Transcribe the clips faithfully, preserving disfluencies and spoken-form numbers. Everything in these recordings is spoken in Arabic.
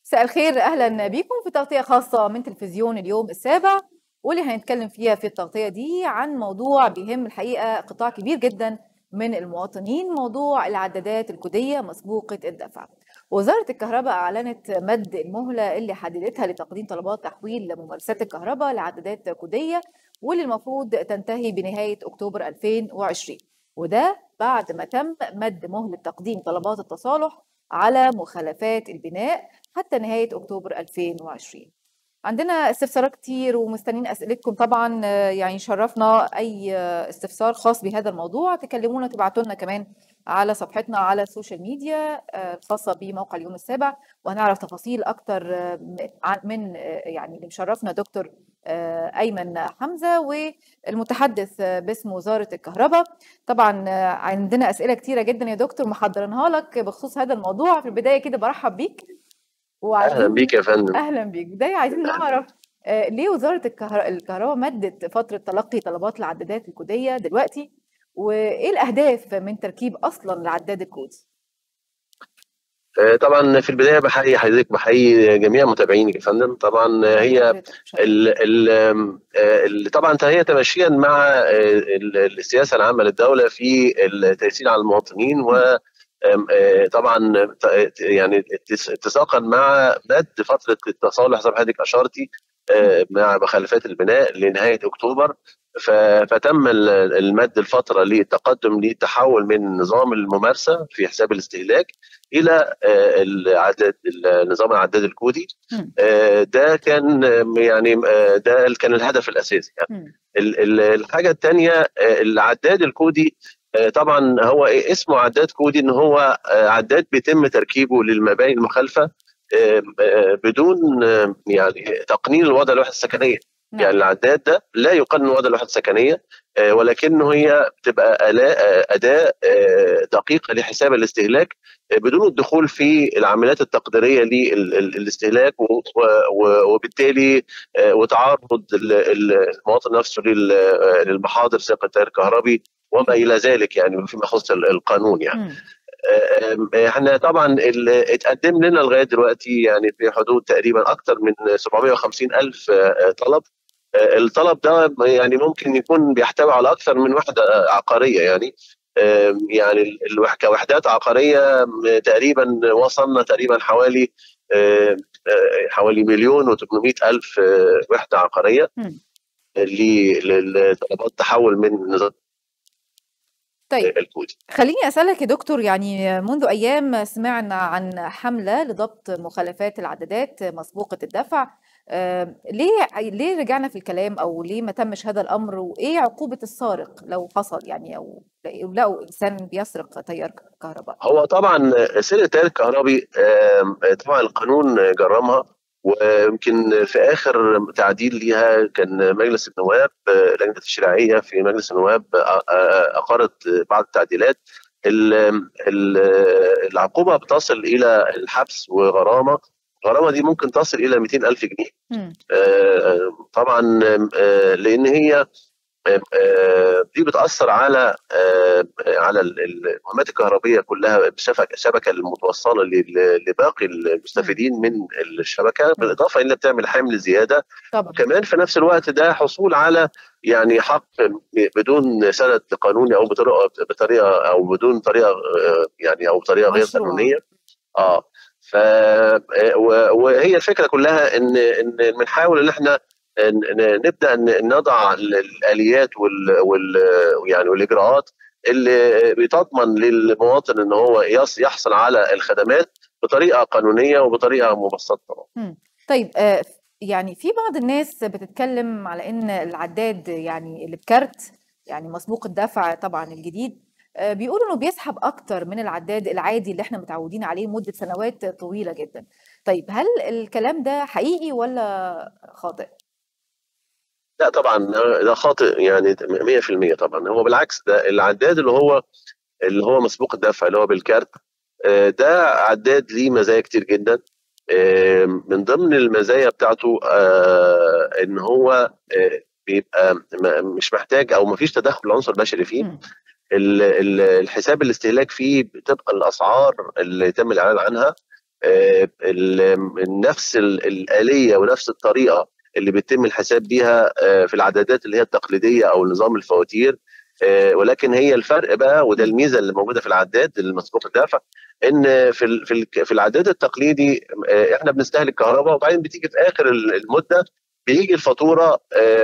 مساء الخير، أهلا بيكم في تغطية خاصة من تلفزيون اليوم السابع، واللي هنتكلم فيها في التغطية دي عن موضوع بيهم الحقيقة قطاع كبير جدا من المواطنين، موضوع العدادات الكودية مسبوقة الدفع. وزارة الكهرباء أعلنت مد المهلة اللي حددتها لتقديم طلبات تحويل ممارسات الكهرباء لعدادات كودية، واللي المفروض تنتهي بنهاية أكتوبر ألفين وعشرين، وده بعد ما تم مد مهلة تقديم طلبات التصالح على مخالفات البناء حتى نهاية أكتوبر ألفين وعشرين. عندنا استفسارات كتير ومستنين أسئلتكم طبعا، يعني شرفنا أي استفسار خاص بهذا الموضوع تكلمونا، تبعتوا لنا كمان على صفحتنا على السوشيال ميديا الخاصة بموقع اليوم السابع، وهنعرف تفاصيل أكتر من يعني اللي مشرفنا دكتور أيمن حمزة والمتحدث باسم وزارة الكهرباء. طبعا عندنا أسئلة كتيرة جدا يا دكتور محضرينها لك بخصوص هذا الموضوع. في البداية كده برحب بيك اهلا بيك يا فندم. اهلا بيك. بدايه عايزين نعرف آه ليه وزاره الكهرباء الكهرباء مدت فتره تلقي طلبات العدادات الكوديه دلوقتي، وايه الاهداف من تركيب اصلا العداد الكودي؟ آه طبعا في البدايه بحيي حضرتك، بحيي جميع متابعينك يا فندم. طبعا هي اللي طبعا هي تماشيا مع السياسه العامه للدوله في التيسير على المواطنين، و طبعا يعني اتساقا مع مد فتره التصالح زي ما حضرتك اشرتي مع مخالفات البناء لنهايه اكتوبر، فتم المد الفتره للتقدم للتحول من نظام الممارسه في حساب الاستهلاك الى العداد نظام العداد الكودي. ده كان يعني ده كان الهدف الاساسي. يعني الحاجه الثانيه، العداد الكودي طبعا هو اسمه عداد كودي، ان هو عداد بيتم تركيبه للمباني المخالفه بدون يعني تقنين الوضع الوحده السكنيه. نعم. يعني العداد ده لا يقنن وضع الوحده السكنيه، ولكنه هي بتبقى اداه دقيقه لحساب الاستهلاك بدون الدخول في العمليات التقديريه للاستهلاك، وبالتالي وتعرض المواطن نفسه للمحاضر سياق التيار الكهربي وما الى ذلك، يعني فيما يخص القانون. يعني احنا طبعا اللي اتقدم لنا لغايه دلوقتي يعني في حدود تقريبا اكثر من سبعمائة وخمسين الف طلب. الطلب ده يعني ممكن يكون بيحتوي على اكثر من وحده عقاريه، يعني يعني كوحدات عقاريه تقريبا وصلنا تقريبا حوالي حوالي مليون وثمانمائة الف وحده عقاريه لطلبات تحول من نظام طيب الكودي. خليني أسألك يا دكتور، يعني منذ أيام سمعنا عن حملة لضبط مخالفات العدادات مسبوقة الدفع. آه ليه ليه رجعنا في الكلام، أو ليه ما تمش هذا الأمر، وإيه عقوبة السارق لو حصل، يعني أو لقوا إنسان بيسرق تيار كهرباء؟ هو طبعا سرقة التيار الكهربي طبعا القانون جرمها، ويمكن في اخر تعديل ليها كان مجلس النواب، لجنه التشريعيه في مجلس النواب اقرت بعض التعديلات. العقوبه بتصل الى الحبس وغرامه. الغرامه دي ممكن تصل الى مئتين ألف جنيه. طبعا لان هي دي بتأثر على على المهمات الكهربية كلها بشبكة الشبكة المتوصلة لباقي المستفيدين من الشبكة، بالإضافة إلى بتعمل حمل زيادة طبعا. وكمان في نفس الوقت ده حصول على يعني حق بدون سند قانوني أو بطريقة بطريقة أو بدون طريقة يعني أو بطريقة غير قانونية. اه ف وهي الفكرة كلها إن إن بنحاول إن إحنا نبدا نضع الاليات وال, وال يعني والاجراءات اللي بتضمن للمواطن ان هو يحصل على الخدمات بطريقه قانونيه وبطريقه مبسطه. طيب آه يعني في بعض الناس بتتكلم على ان العداد يعني اللي بكارت يعني مسبوق الدفع طبعا الجديد آه بيقولوا انه بيسحب اكتر من العداد العادي اللي احنا متعودين عليه مده سنوات طويله جدا. طيب هل الكلام ده حقيقي ولا خاطئ؟ لا طبعا ده خاطئ يعني مئة في المئة. طبعا هو بالعكس، ده العداد اللي هو اللي هو مسبوق الدفع اللي هو بالكارت، ده عداد ليه مزايا كتير جدا. من ضمن المزايا بتاعته ان هو بيبقى مش محتاج او مفيش تدخل عنصر بشري فيه. الحساب الاستهلاك فيه بتبقى الاسعار اللي تم الاعلان عنها نفس الآلية ونفس الطريقة اللي بيتم الحساب بيها في العدادات اللي هي التقليدية أو نظام الفواتير. ولكن هي الفرق بقى، وده الميزة اللي موجودة في العداد المسبوق الدفع، ان في في في العداد التقليدي احنا بنستهلك كهرباء، وبعدين بتيجي في اخر المده بيجي الفاتوره.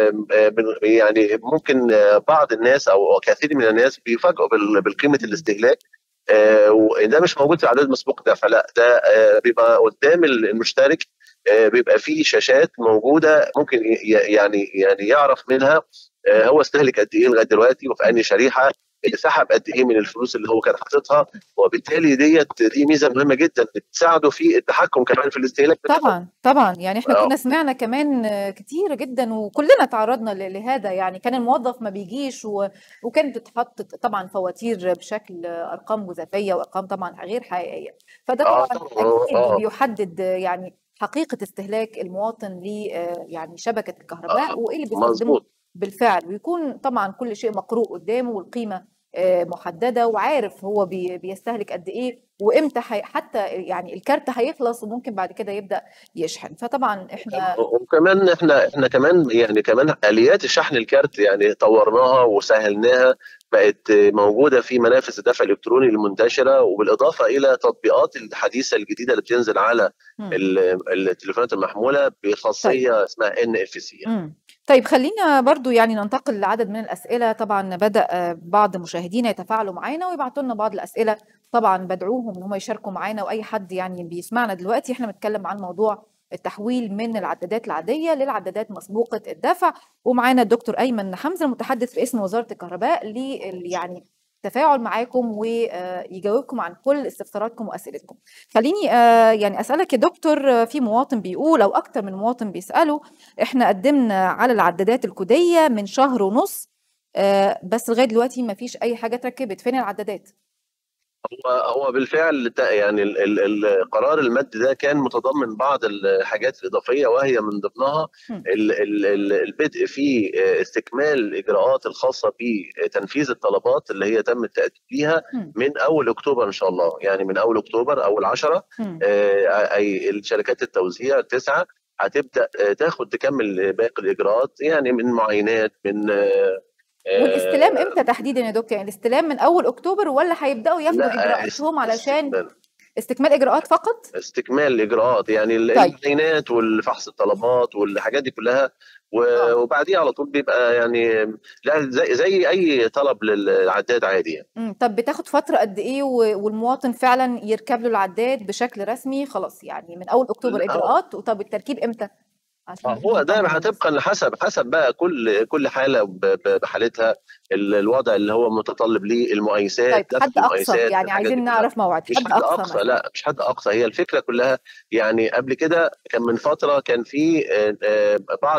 يعني ممكن بعض الناس او كثير من الناس بيفاجئوا بالقيمه الاستهلاك، وده مش موجود في العداد مسبوق الدفع. لا، ده بيبقى قدام المشترك، بيبقى فيه شاشات موجوده ممكن يعني يعني يعرف منها هو استهلك قد ايه لغايه دلوقتي، وفي انهي شريحه، سحب قد ايه من الفلوس اللي هو كان حاططها. وبالتالي ديت دي ميزه مهمه جدا بتساعده في التحكم كمان في الاستهلاك بتاعه. طبعا طبعا يعني احنا كنا سمعنا كمان كتير جدا، وكلنا تعرضنا لهذا. يعني كان الموظف ما بيجيش و... وكانت بتتحط طبعا فواتير بشكل ارقام جزافيه وارقام طبعا غير حقيقيه. فده طبعا اكيد بيحدد يعني حقيقه استهلاك المواطن ل يعني شبكه الكهرباء وايه اللي بيستخدمه بالفعل، ويكون طبعا كل شيء مقروء قدامه والقيمه محدده، وعارف هو بيستهلك قد ايه وامتى، حتى يعني الكارت هيخلص وممكن بعد كده يبدا يشحن. فطبعا احنا وكمان احنا احنا كمان يعني كمان اليات شحن الكارت يعني طورناها وسهلناها، بقت موجوده في منافذ الدفع الالكتروني المنتشره، وبالاضافه الى تطبيقات الحديثه الجديده اللي بتنزل على التليفونات المحموله بخاصيه طيب. اسمها ان اف سي. طيب خلينا برضو يعني ننتقل لعدد من الأسئلة. طبعا بدأ بعض مشاهدينا يتفاعلوا معانا ويبعتوا لنا بعض الأسئلة، طبعا بدعوهم ان هم يشاركوا معانا، واي حد يعني بيسمعنا دلوقتي. احنا بنتكلم عن موضوع التحويل من العدادات العادية للعدادات مسبوقة الدفع، ومعانا الدكتور أيمن حمزة المتحدث باسم وزارة الكهرباء لي يعني تفاعل معاكم ويجاوبكم عن كل استفساراتكم واسئلتكم. خليني يعني اسالك يا دكتور، في مواطن بيقول او اكتر من مواطن بيسالوا، احنا قدمنا على العدادات الكوديه من شهر ونص بس لغايه دلوقتي ما فيش اي حاجه اتركبت، فين العدادات؟ هو هو بالفعل يعني القرار المادي ده كان متضمن بعض الحاجات الإضافية، وهي من ضمنها البدء في استكمال الإجراءات الخاصة بتنفيذ الطلبات اللي هي تم التأكيد بيها من أول أكتوبر إن شاء الله. يعني من أول أكتوبر أول عشرة أي الشركات التوزيع التسعة هتبدأ تاخد تكمل باقي الإجراءات، يعني من معاينات من والاستلام امتى تحديدا يا دكتور؟ يعني الاستلام من اول اكتوبر ولا هيبداوا ياخدوا اجراءاتهم علشان استكمال. استكمال اجراءات فقط؟ استكمال الاجراءات يعني طيب. البيانات والفحص الطلبات والحاجات دي كلها، وبعديها على طول بيبقى يعني زي زي اي طلب للعداد عادي يعني. امم طب بتاخد فتره قد ايه والمواطن فعلا يركب له العداد بشكل رسمي خلاص؟ يعني من اول اكتوبر اجراءات، وطب التركيب امتى؟ هو ده طبقا حسب حسب بقى كل كل حاله بحالتها، الوضع اللي هو متطلب ليه، المقايسات. طيب حد اقصى يعني عايزين نعرف موعد مش حد اقصى, أقصى لا مش حد اقصى. هي الفكره كلها يعني قبل كده كان من فتره كان في بعض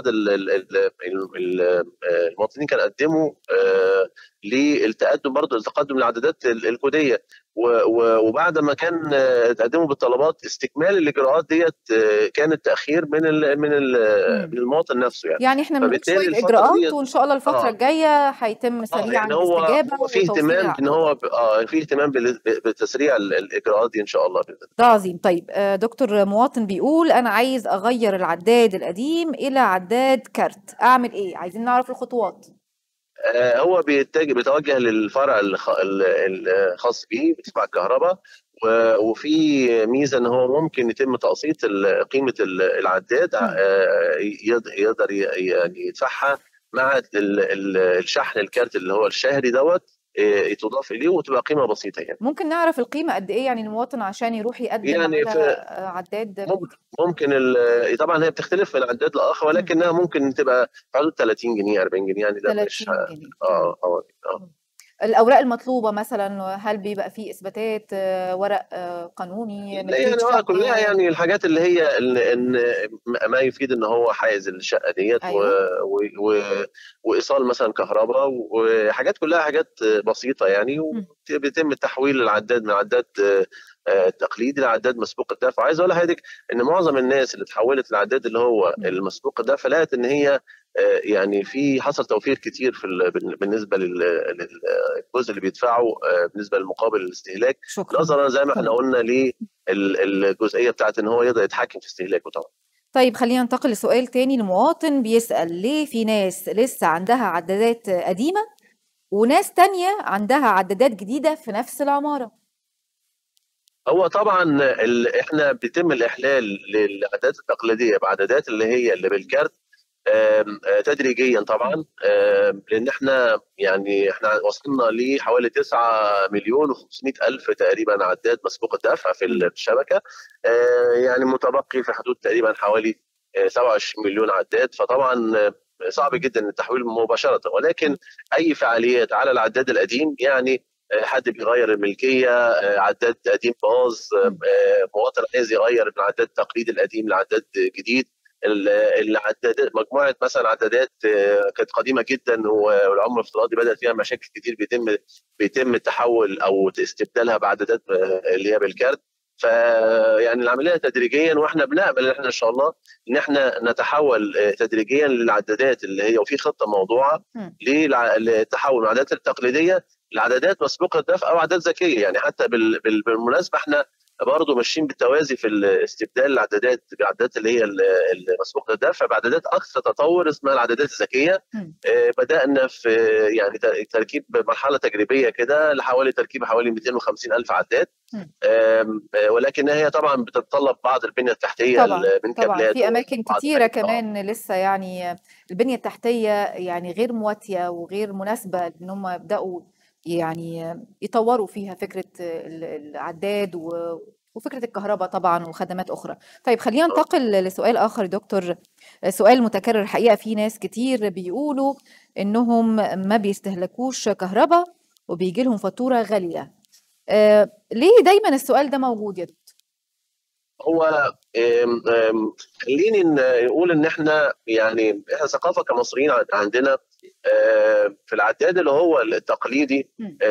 المواطنين كانوا قدموا للتقدم برضه لتقدم العدادات الكوديه، وبعد ما كان تقدموا بالطلبات استكمال الاجراءات ديت كان التاخير من ال من ال من المواطن نفسه يعني. يعني احنا بنقول شويه اجراءات وان شاء الله الفتره آه. الجايه هيتم سريعا آه يعني هو الاستجابه هو في اهتمام ان هو اه في اهتمام بتسريع الاجراءات دي ان شاء الله باذن الله. ده عظيم. طيب دكتور، مواطن بيقول انا عايز اغير العداد القديم الى عداد كارت، اعمل ايه؟ عايزين نعرف الخطوات. هو بيتجه بيتوجه للفرع الخاص به بتبع الكهرباء، وفي ميزه ان هو ممكن يتم تقسيط قيمه العداد، يقدر يعني يدفعها مع الشحن الكارت اللي هو الشهري دوت تضاف اليه وتبقى قيمه بسيطه يعني. ممكن نعرف القيمه قد ايه يعني المواطن عشان يروح يقدم يعني على عداد؟ ممكن ممكن طبعا هي بتختلف من عداد لاخر، ولكنها ممكن تبقى في حدود ثلاثين جنيه أربعين جنيه يعني. ده مش جنيه. اه اه اه الاوراق المطلوبه مثلا، هل بيبقى فيه اثباتات ورق قانوني؟ لا يعني اه كلها يعني الحاجات اللي هي ان ما يفيد ان هو حائز الشقه ديت. أيوة. و... و... وايصال مثلا كهرباء وحاجات كلها حاجات بسيطه يعني، بيتم تحويل العداد من عداد تقليدي لعداد مسبوق الدفع. عايز اقول لحضرتك ان معظم الناس اللي اتحولت للعداد اللي هو المسبوق الدفع لقت ان هي يعني في حصل توفير كتير في بالنسبه للجزء اللي بيدفعه بالنسبه للمقابل الاستهلاك، نظرا زي ما احنا قلنا للجزئيه بتاعت ان هو يقدر يتحكم في استهلاكه طبعا. طيب خلينا ننتقل لسؤال تاني. المواطن بيسأل ليه في ناس لسه عندها عدادات قديمة وناس تانية عندها عدادات جديدة في نفس العمارة؟ هو طبعا احنا بيتم الاحلال للعدادات التقليديه بعدادات اللي هي اللي بالكارت تدريجيا طبعا، لان احنا يعني احنا وصلنا لحوالي تسعة مليون وخمسمائة الف تقريبا عداد مسبوق الدفع في الشبكه، يعني متبقي في حدود تقريبا حوالي سبعة وعشرين مليون عداد. فطبعا صعب جدا التحويل مباشره، ولكن اي فعاليات على العداد القديم، يعني حد بيغير الملكيه، عداد قديم باظ، مواطن عايز يغير من العداد التقليدي القديم لعداد جديد، العدادات مجموعه مثلا عدادات كانت قديمه جدا والعمر الافتراضي بدات فيها مشاكل كتير، بيتم بيتم التحول او استبدالها بعدادات اللي هي بالكارت. فيعني العمليه تدريجيا، واحنا بنامل احنا ان شاء الله ان احنا نتحول تدريجيا للعدادات اللي هي، وفي خطه موضوعه للتحول من العدادات التقليديه لعدادات مسبوقه الدفع او عدادات ذكيه. يعني حتى بالمناسبه احنا برضه ماشيين بالتوازي في استبدال العدادات بالعدادات اللي هي المسبوقه الدفع بعدادات اكثر تطور اسمها العدادات الذكيه. آه بدانا في يعني تركيب مرحله تجريبيه كده لحوالي تركيب حوالي مئتين وخمسين الف عداد، آه ولكن هي طبعا بتتطلب بعض البنيه التحتيه طبعا من طبعا كابلات في اماكن كتيره كمان لسه يعني البنيه التحتيه يعني غير مواتيه وغير مناسبه ان هم يبداوا يعني يطوروا فيها فكرة العداد وفكرة الكهرباء طبعا وخدمات أخرى. طيب خلينا ننتقل لسؤال آخر دكتور، سؤال متكرر الحقيقة. في ناس كتير بيقولوا إنهم ما بيستهلكوش كهرباء وبيجي لهم فاتورة غالية. آه ليه دايما السؤال ده موجود يا دكتور؟ هو آم آم خليني نقول ان احنا يعني احنا ثقافه كمصريين عندنا في العداد اللي هو التقليدي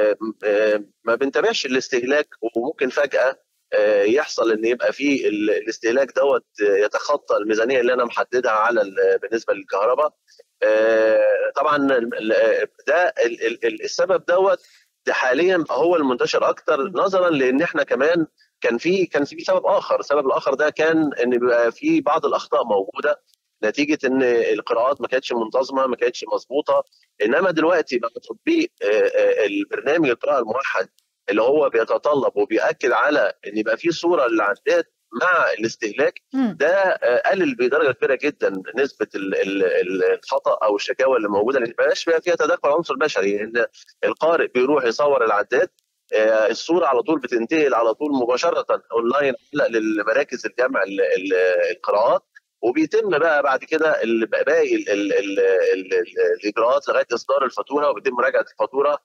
ما بنتابعش الاستهلاك، وممكن فجأة يحصل ان يبقى في الاستهلاك دوت يتخطى الميزانيه اللي انا محددها على بالنسبه للكهرباء. طبعا ده السبب دوت ده حاليا هو المنتشر اكتر، نظرا لان احنا كمان كان في كان في سبب اخر. السبب الاخر ده كان ان بيبقى في بعض الاخطاء موجوده نتيجه ان القراءات ما كانتش منتظمه، ما كانتش مظبوطه. انما دلوقتي بعد تطبيق البرنامج القراءه الموحد اللي هو بيتطلب وبيأكد على ان يبقى في صوره للعداد مع الاستهلاك، ده قلل بدرجه كبيره جدا نسبه الخطا او الشكاوى اللي موجوده، اللي ما بقاش فيها تدخل عنصر بشري. ان القارئ بيروح يصور العداد، الصوره على طول بتنتقل على طول مباشره اونلاين للمراكز الجمع القراءات، وبيتم بقى بعد كده باقي الاجراءات لغايه اصدار الفاتوره وبيتم مراجعه الفاتوره.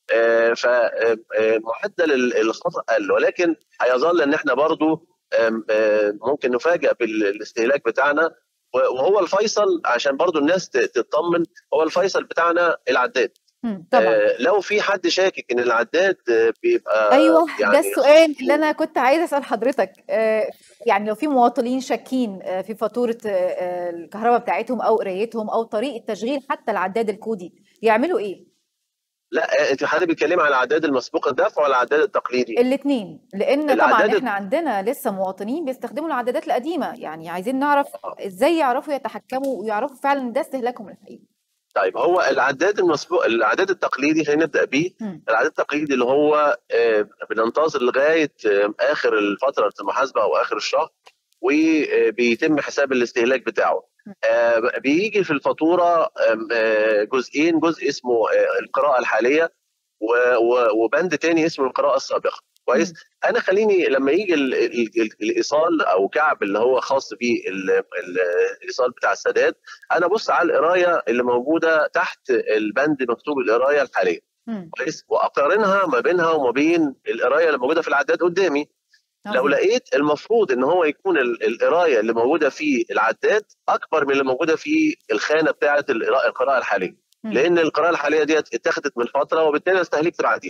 فمعدل الخطا قل، ولكن هيظل ان احنا برضو ممكن نفاجئ بالاستهلاك بتاعنا، وهو الفيصل عشان برضو الناس تطمن. هو الفيصل بتاعنا العداد. طبعا. آه لو في حد شاكك ان العداد بيبقى ايوه يعني ده السؤال اللي انا كنت عايزه اسال حضرتك. آه يعني لو في مواطنين شاكين آه في فاتوره آه الكهرباء بتاعتهم او قرايتهم او طريقه تشغيل حتى العداد الكودي، يعملوا ايه؟ لا انت حضرتك بتتكلمي على العداد المسبوق الدفع ولا العداد التقليدي؟ الاثنين، لان طبعا احنا عندنا لسه مواطنين بيستخدموا العدادات القديمه، يعني عايزين نعرف ازاي يعرفوا يتحكموا ويعرفوا فعلا ده استهلاكهم الحقيقي. طيب هو العداد المسبوق العداد التقليدي خلينا نبدا بيه. العداد التقليدي اللي هو بننتظر لغايه اخر الفتره المحاسبه او اخر الشهر وبيتم حساب الاستهلاك بتاعه. بيجي في الفاتوره جزئين، جزء اسمه القراءه الحاليه وبند تاني اسمه القراءه السابقه. كويس. انا خليني لما يجي ال ال ال الايصال او كعب اللي هو خاص بالايصال بتاع السداد، انا ابص على القرايه اللي موجوده تحت البند مكتوب القرايه الحاليه. كويس. واقارنها ما بينها وما بين القرايه اللي موجوده في العداد قدامي. لو لقيت المفروض ان هو يكون القرايه اللي موجوده في العداد اكبر من اللي موجوده في الخانه بتاعه القراءه الحاليه، لان القراءه الحاليه ديت اتخذت من فتره وبالتالي استهلكت بعديها.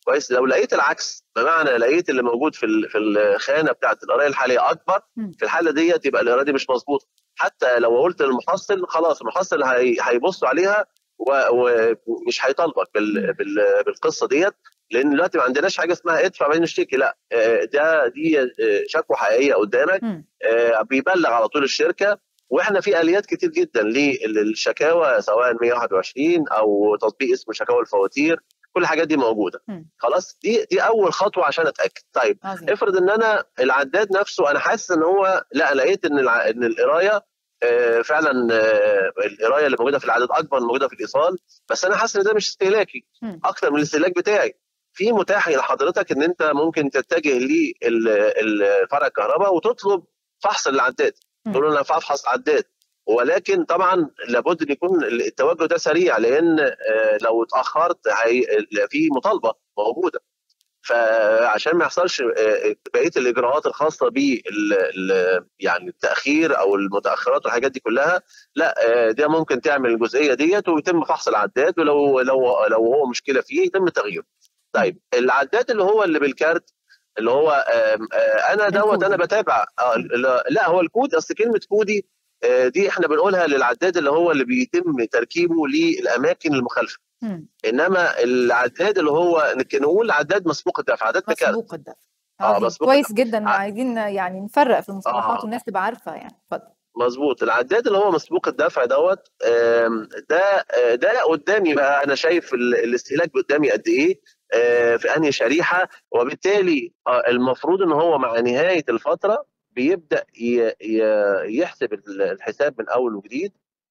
كويس. لو لقيت العكس، بمعنى لقيت اللي موجود في في الخانه بتاعت القرايه الحاليه اكبر، في الحاله ديت يبقى القرايه دي مش مظبوطه. حتى لو قلت للمحصل خلاص، المحصل هيبص عليها ومش هيطالبك بالقصه ديت، لان دلوقتي ما عندناش حاجه اسمها ادفع بعدين اشتكي، لا، ده دي شكوى حقيقيه قدامك، بيبلغ على طول الشركه. واحنا في اليات كتير جدا للشكاوى، سواء مية وواحد وعشرين او تطبيق اسمه شكاوى الفواتير، كل الحاجات دي موجوده. م. خلاص، دي دي اول خطوه عشان اتاكد. طيب عظيم. افرض ان انا العداد نفسه انا حاسس ان هو لا، لقيت ان الع... ان القرايه آه فعلا آه القرايه اللي موجوده في العداد اكبر من موجوده في الايصال، بس انا حاسس ان ده مش استهلاكي م. اكتر من الاستهلاك بتاعي. في متاح لحضرتك ان انت ممكن تتجه لفرع الكهرباء وتطلب فحص العداد، تقول له انا افحص عداد، ولكن طبعا لابد ان يكون التوجه ده سريع، لان لو اتاخرت في مطالبه موجوده. فعشان ما يحصلش بقيه الاجراءات الخاصه ب يعني التاخير او المتاخرات والحاجات دي كلها، لا، ده ممكن تعمل الجزئيه ديت ويتم فحص العداد، ولو لو لو هو مشكله فيه يتم تغييره. طيب العداد اللي هو اللي بالكارت، اللي هو آم آم انا دوت انا بتابع، آه لا، هو الكود، اصل كلمه كودي آه دي احنا بنقولها للعداد اللي هو اللي بيتم تركيبه للاماكن المخالفه. م. انما العداد اللي هو نقول عداد مسبوق الدفع، عداد بكارت مسبوق الدفع. اه مسبوق كويس الدفع. جدا. ع... عايزين يعني نفرق في المصطلحات آه. والناس تبقى عارفه يعني. اتفضل. مظبوط. العداد اللي هو مسبوق الدفع دوت ده ده قدامي بقى، انا شايف الاستهلاك قدامي قد ايه في انهي شريحه، وبالتالي المفروض ان هو مع نهايه الفتره بيبدا يحسب الحساب من اول وجديد،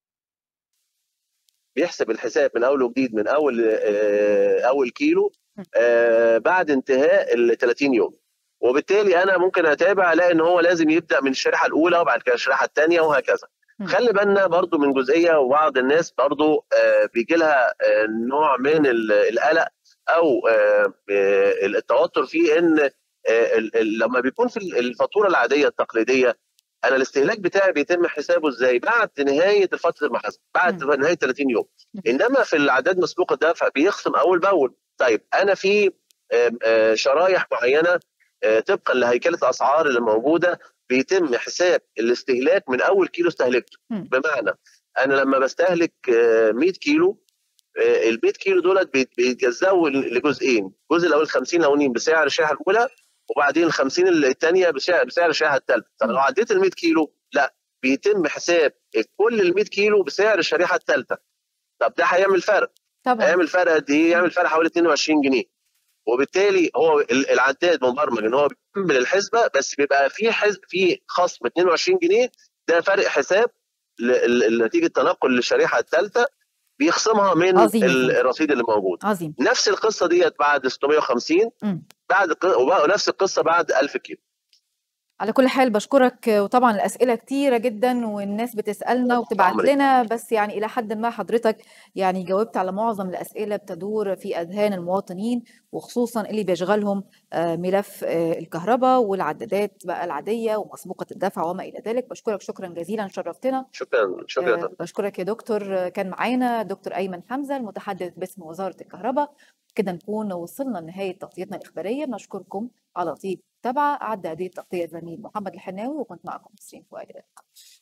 بيحسب الحساب من اول وجديد من اول اول كيلو بعد انتهاء ال ثلاثين يوم. وبالتالي انا ممكن اتابع الاقي ان هو لازم يبدا من الشريحه الاولى وبعد كده الشريحه الثانيه وهكذا. خلي بالنا برضو من جزئيه، وبعض الناس برضو بيجي لها نوع من القلق او التوتر في ان لما بيكون في الفاتوره العاديه التقليديه، انا الاستهلاك بتاعي بيتم حسابه ازاي؟ بعد نهايه فتره المحاسبه، بعد م. نهايه ثلاثين يوم. انما في العداد مسبوق الدفع بيخصم اول باول. طيب انا في شرايح معينه طبقا لهيكله الاسعار اللي موجوده بيتم حساب الاستهلاك من اول كيلو استهلكته. م. بمعنى انا لما بستهلك مية كيلو، ال مية كيلو دولت بيتجزأوا لجزئين، الجزء الاول خمسين لونين بسعر الشريحه الاولى، وبعدين ال خمسين الثانيه بسعر بسعر الشريحه الثالثه. طب لو عديت ال مية كيلو، لا، بيتم حساب كل ال مية كيلو بسعر الشريحه الثالثه. طب ده هيعمل فرق طبعا، هيعمل فرق قد ايه؟ يعمل فرق حوالي اتنين وعشرين جنيه. وبالتالي هو العداد مبرمج ان هو بيكمل الحسبه، بس بيبقى في حز... في خصم اتنين وعشرين جنيه، ده فرق حساب نتيجه تنقل للشريحه الثالثه، بيخصمها من عظيم. الرصيد اللي موجود. عظيم. نفس القصه ديت بعد ستمية وخمسين، م. بعد ونفس القصه بعد ألف كيلو. على كل حال بشكرك، وطبعا الأسئلة كتيرة جدا والناس بتسألنا وبتبعت لنا، بس يعني إلى حد ما حضرتك يعني جاوبت على معظم الأسئلة بتدور في أذهان المواطنين، وخصوصا اللي بيشغلهم ملف الكهرباء والعدادات بقى العادية ومسبوقة الدفع وما إلى ذلك. بشكرك شكرا جزيلا، شرفتنا. شكرا شكرا. بشكرك يا دكتور. كان معانا دكتور أيمن حمزة المتحدث باسم وزارة الكهرباء. كده نكون وصلنا لنهاية تغطيتنا الإخبارية. نشكركم على طيب متابعة. أعد هذه التغطية زميل محمد الحناوي، وكنت معكم نسرين فؤاد.